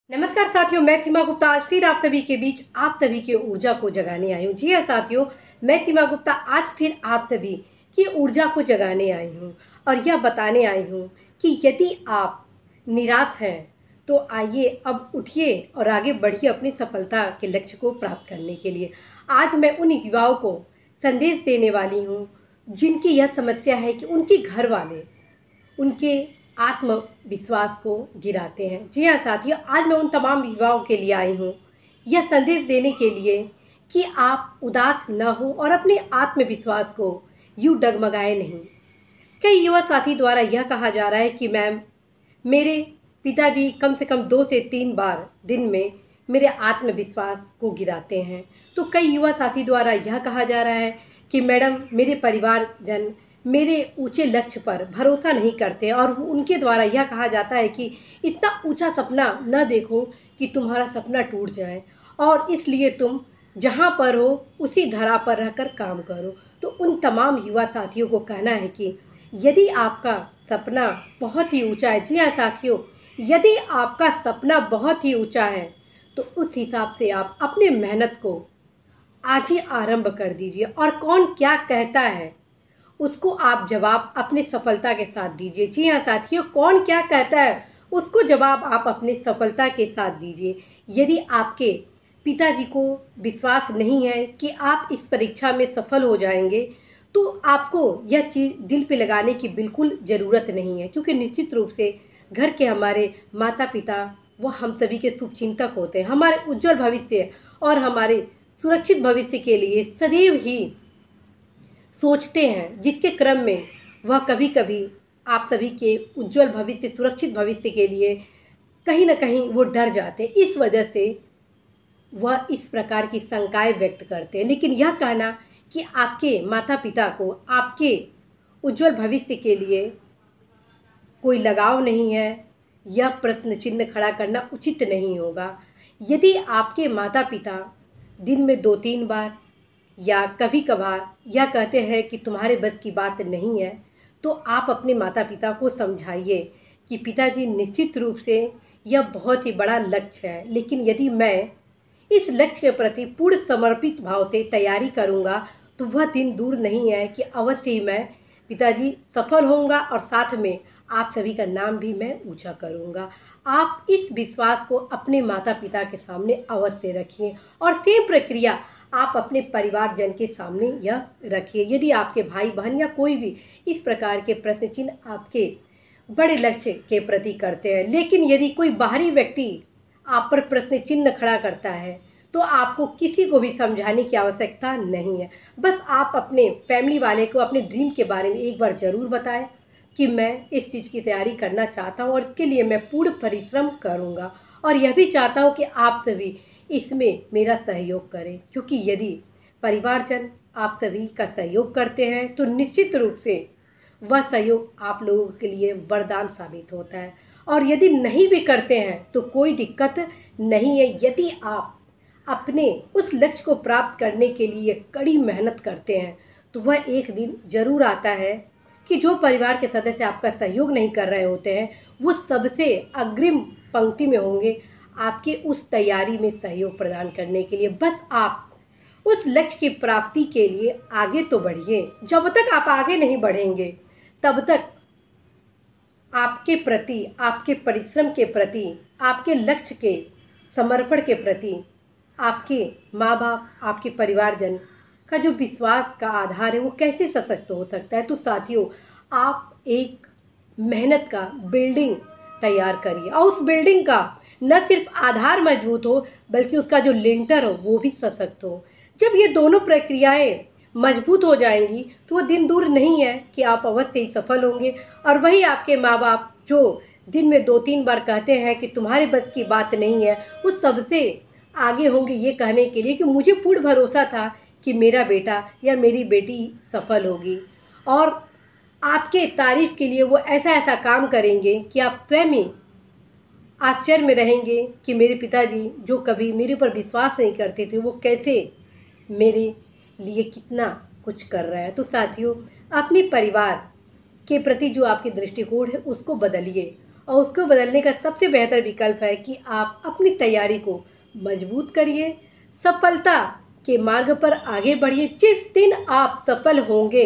नमस्कार साथियों, मैं सीमा गुप्ता आज फिर आप सभी के बीच आप सभी की ऊर्जा को जगाने आई हूँ। जी हाँ साथियों, मैं सीमा गुप्ता आज फिर आप सभी की ऊर्जा को जगाने आई हूँ और यह बताने आई हूँ कि यदि आप निराश हैं तो आइए अब उठिए और आगे बढ़िए अपनी सफलता के लक्ष्य को प्राप्त करने के लिए। आज मैं उन युवाओं को संदेश देने वाली हूँ जिनकी यह समस्या है कि उनके घर वाले उनके आत्मविश्वास को गिराते हैं। जी हाँ साथियों, आज मैं उन तमाम युवाओं के लिए आई हूँ यह संदेश देने के लिए कि आप उदास न हो और अपने आत्मविश्वास को यूं डगमगाए नहीं। कई युवा साथी द्वारा यह कहा जा रहा है कि मैम, मेरे पिताजी कम से कम 2 से 3 बार दिन में मेरे आत्मविश्वास को गिराते हैं। तो कई युवा साथी द्वारा यह कहा जा रहा है कि मैडम, मेरे परिवारजन मेरे ऊंचे लक्ष्य पर भरोसा नहीं करते और उनके द्वारा यह कहा जाता है कि इतना ऊंचा सपना न देखो कि तुम्हारा सपना टूट जाए और इसलिए तुम जहां पर हो उसी धरा पर रहकर काम करो। तो उन तमाम युवा साथियों को कहना है कि यदि आपका सपना बहुत ही ऊंचा है, जी हाँ साथियों, यदि आपका सपना बहुत ही ऊंचा है तो उस हिसाब से आप अपने मेहनत को आज ही आरंभ कर दीजिए और कौन क्या कहता है उसको आप जवाब अपनी सफलता के साथ दीजिए। जी हाँ साथियों, कौन क्या कहता है उसको जवाब आप अपनी सफलता के साथ दीजिए। यदि आपके पिताजी को विश्वास नहीं है कि आप इस परीक्षा में सफल हो जाएंगे तो आपको यह चीज दिल पे लगाने की बिल्कुल जरूरत नहीं है, क्योंकि निश्चित रूप से घर के हमारे माता पिता वो हम सभी के शुभचिंतक होते हैं। हमारे उज्जवल भविष्य और हमारे सुरक्षित भविष्य के लिए सदैव ही सोचते हैं, जिसके क्रम में वह कभी कभी आप सभी के उज्जवल भविष्य सुरक्षित भविष्य के लिए कहीं ना कहीं वो डर जाते हैं। इस वजह से वह इस प्रकार की शंकाएं व्यक्त करते हैं। लेकिन यह कहना कि आपके माता पिता को आपके उज्जवल भविष्य के लिए कोई लगाव नहीं है, यह प्रश्न चिन्ह खड़ा करना उचित नहीं होगा। यदि आपके माता पिता दिन में 2-3 बार या कभी कभार यह कहते हैं कि तुम्हारे बस की बात नहीं है, तो आप अपने माता पिता को समझाइए कि पिताजी, निश्चित रूप से यह बहुत ही बड़ा लक्ष्य है, लेकिन यदि मैं इस लक्ष्य के प्रति पूर्ण समर्पित भाव से तैयारी करूंगा तो वह दिन दूर नहीं है कि अवश्य ही मैं पिताजी सफल होऊंगा और साथ में आप सभी का नाम भी मैं ऊंचा करूंगा। आप इस विश्वास को अपने माता पिता के सामने अवश्य रखिए और सेम प्रक्रिया आप अपने परिवारजन के सामने यह रखिए। यदि आपके भाई बहन या कोई भी इस प्रकार के प्रश्न चिन्ह आपके बड़े लक्ष्य के प्रति करते हैं, लेकिन यदि कोई बाहरी व्यक्ति आप पर प्रश्न चिन्ह खड़ा करता है तो आपको किसी को भी समझाने की आवश्यकता नहीं है। बस आप अपने फैमिली वाले को अपने ड्रीम के बारे में एक बार जरूर बताएं कि मैं इस चीज की तैयारी करना चाहता हूँ और इसके लिए मैं पूर्ण परिश्रम करूंगा और यह भी चाहता हूँ कि आप सभी इसमें मेरा सहयोग करें, क्योंकि यदि परिवारजन आप सभी का सहयोग करते हैं तो निश्चित रूप से वह सहयोग आप लोगों के लिए वरदान साबित होता है। और यदि नहीं भी करते हैं तो कोई दिक्कत नहीं है। यदि आप अपने उस लक्ष्य को प्राप्त करने के लिए कड़ी मेहनत करते हैं तो वह एक दिन जरूर आता है कि जो परिवार के सदस्य आपका सहयोग नहीं कर रहे होते हैं वो सबसे अग्रिम पंक्ति में होंगे आपके उस तैयारी में सहयोग प्रदान करने के लिए। बस आप उस लक्ष्य की प्राप्ति के लिए आगे तो बढ़िए। जब तक आप आगे नहीं बढ़ेंगे तब तक आपके प्रति, आपके परिश्रम के प्रति, आपके लक्ष्य के समर्पण के प्रति आपके माँ बाप, आपके परिवारजन का जो विश्वास का आधार है वो कैसे सशक्त हो सकता है। तो साथियों, आप एक मेहनत का बिल्डिंग तैयार करिए और उस बिल्डिंग का न सिर्फ आधार मजबूत हो बल्कि उसका जो लिंटर हो वो भी सशक्त हो। जब ये दोनों प्रक्रियाएं मजबूत हो जाएंगी तो वो दिन दूर नहीं है कि आप अवश्य ही सफल होंगे। और वही आपके माँ बाप जो दिन में 2-3 बार कहते हैं कि तुम्हारे बस की बात नहीं है, उस सबसे आगे होंगे ये कहने के लिए कि मुझे पूर्ण भरोसा था कि मेरा बेटा या मेरी बेटी सफल होगी। और आपके तारीफ के लिए वो ऐसा ऐसा काम करेंगे कि आप स्वयं ही आश्चर्य में रहेंगे कि मेरे पिताजी जो कभी मेरे पर विश्वास नहीं करते थे वो कैसे मेरे लिए कितना कुछ कर रहा है। तो साथियों, अपने परिवार के प्रति जो आपके दृष्टिकोण है उसको बदलिए और उसको बदलने का सबसे बेहतर विकल्प है कि आप अपनी तैयारी को मजबूत करिए, सफलता के मार्ग पर आगे बढ़िए। जिस दिन आप सफल होंगे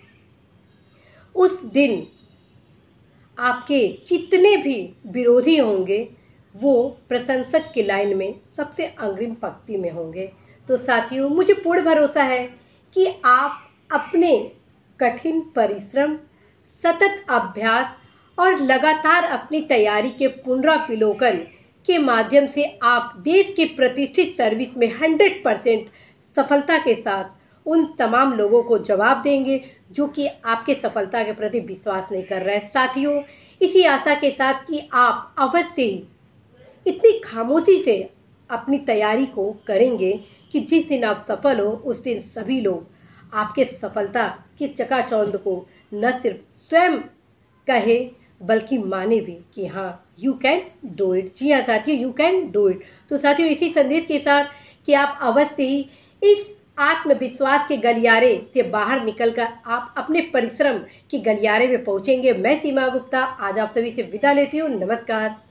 उस दिन आपके जितने भी विरोधी होंगे वो प्रशंसक की लाइन में सबसे अग्रिम पंक्ति में होंगे। तो साथियों, मुझे पूर्ण भरोसा है कि आप अपने कठिन परिश्रम, सतत अभ्यास और लगातार अपनी तैयारी के पुनरावलोकन के माध्यम से आप देश के प्रतिष्ठित सर्विस में 100% सफलता के साथ उन तमाम लोगों को जवाब देंगे जो कि आपके सफलता के प्रति विश्वास नहीं कर रहे हैं। साथियों, इसी आशा के साथ कि आप अवश्य ही इतनी खामोशी से अपनी तैयारी को करेंगे कि जिस दिन आप सफल हो उस दिन सभी लोग आपके सफलता के चकाचौंध को न सिर्फ स्वयं कहे बल्कि माने भी कि हाँ, यू कैन डू इट। जी हाँ साथियों, यू कैन डू इट। तो साथियों, इसी संदेश के साथ कि आप अवश्य ही इस आत्मविश्वास के गलियारे से बाहर निकलकर आप अपने परिश्रम के गलियारे में पहुंचेंगे। मैं सीमा गुप्ता आज आप सभी से विदा लेती हूँ। नमस्कार।